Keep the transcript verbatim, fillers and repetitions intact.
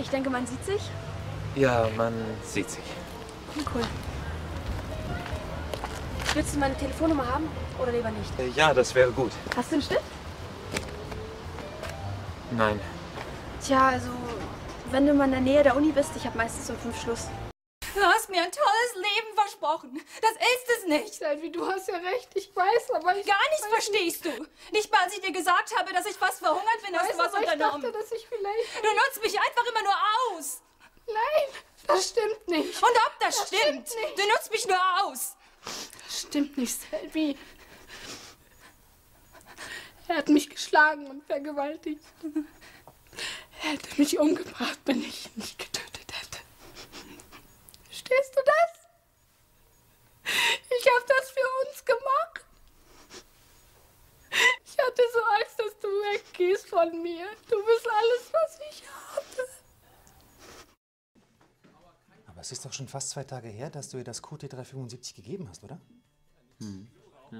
Ich denke, man sieht sich. Ja, man sieht sich. Cool. Willst du meine Telefonnummer haben oder lieber nicht? Äh, ja, das wäre gut. Hast du einen Stift? Nein. Tja, also, wenn du mal in der Nähe der Uni bist, ich habe meistens um fünf Schluss. Du hast mir ein tolles Leben versprochen. Das ist es nicht. Selvi, du hast ja recht, ich weiß, aber ich... Gar nichts verstehst du. Nicht mal, als ich dir gesagt habe, dass ich fast verhungert bin, hast du was unternommen. Ich dachte, dass ich vielleicht... Du nutzt mich einfach immer nur aus. Nein, das stimmt nicht. Und ob das, Das stimmt? stimmt nicht. Du nutzt mich nur aus. Das stimmt nicht, Selvi. Er hat mich geschlagen und vergewaltigt. Er hätte mich umgebracht, wenn ich ihn nicht getötet hätte. Verstehst du das? Ich habe das für uns gemacht. Ich hatte so Angst, dass du weggehst von mir. Du bist alles, was ich hatte. Aber es ist doch schon fast zwei Tage her, dass du ihr das Q T drei fünfundsiebzig gegeben hast, oder? Hm. Ja.